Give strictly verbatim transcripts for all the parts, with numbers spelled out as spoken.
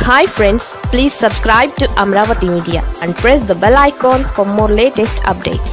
Hi friends, please subscribe to Amravati Media and press the bell icon for more latest updates.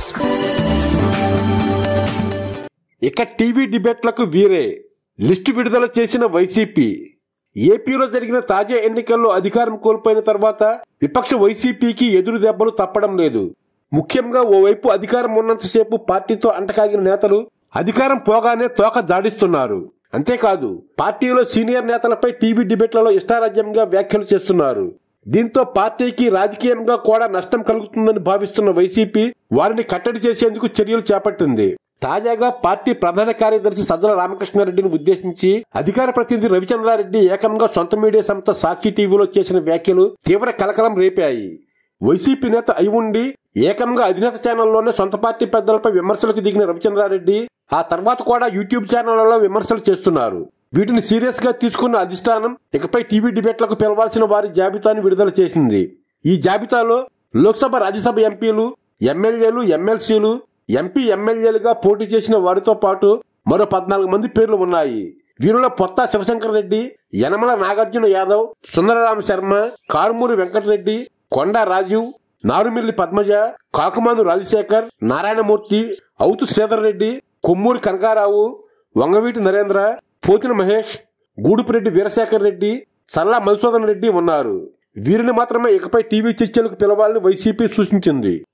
ఇక TV డిబేట్లకు వీరే list విడుదల చేసిన YCP. ఏపీలో జరిగిన తాజా ఎన్నికల్లో అధికారం కోల్పోయిన తర్వాత విపక్ష వైసీపీకి ఎదురు దెబ్బలు తప్పడం లేదు. ముఖ్యంగా ఓవైపు అధికారం ఉన్నంతసేపు పార్టీతో అంటకాగిన నేతలు అధికారం పోగానే తోక జాడిస్తున్నారు. అంతేకాదు పార్టీలో సీనియర్ నేతలపై టీవీ డిబేట్లలో ఇష్టారాజ్యంగా వ్యాఖ్యలు చేస్తున్నారు. దీంతో పార్టీకి రాజకీయంగా కూడా నష్టం కలుగుతుందని భావిస్తున్న వైసీపీ వారిని కట్టడి చేసేందుకు చర్యలు చేపట్టింది. తాజాగా పార్టీ ప్రధాన కార్యదర్శి సజ్జల రామకృష్ణారెడ్డిని ఉద్దేశించి అధికార ప్రతినిధి రవిచంద్రారెడ్డి ఏకంగా సొంత మీడియా సంస్థ సాక్షి టీవీలో చేసిన వ్యాఖ్యలు తీవ్ర కలకలం రేపాయి. వైసీపీ నేత అయి ఉండి ఏకంగా అధినేత ఛానల్లోనే సొంత పార్టీ పెద్దలపై విమర్శలకు దిగిన రవిచంద్రారెడ్డి ఆ తర్వాత కూడా యూట్యూబ్ ఛానళ్లలో విమర్శలు చేస్తున్నారు. వీటిని సీరియస్ గా తీసుకున్న అధిష్టానం ఇకపై టీవీ డిబేట్లకు పిలవాల్సిన వారి జాబితాను విడుదల చేసింది. ఈ జాబితాలో లోక్సభ రాజ్యసభ ఎంపీలు, ఎమ్మెల్యేలు, ఎమ్మెల్సీలు, ఎంపీ ఎమ్మెల్యేలుగా పోటీ చేసిన వారితో పాటు మరో పద్నాలుగు మంది పేర్లు ఉన్నాయి. వీరిలో పొత్తా శివశంకర్ రెడ్డి, యనమల నాగార్జున యాదవ్, సుందరరామ శర్మ, కారుమూరి వెంకటరెడ్డి, కొండా రాజీవ్, నారుమిల్లి పద్మజ, కాకుమాను రాజశేఖర్, నారాయణమూర్తి, అవుతు శ్రీధర్ రెడ్డి, కొమ్మూరి కనకారావు, వంగవీటి నరేంద్ర, పోతిన మహేష్, గూడుపురెడ్డి వీరశేఖర్ రెడ్డి, సల్లా మధుసూదన్ రెడ్డి ఉన్నారు. వీరిని మాత్రమే ఇకపై టీవీ చర్చలకు పిలవాలని వైసీపీ సూచించింది.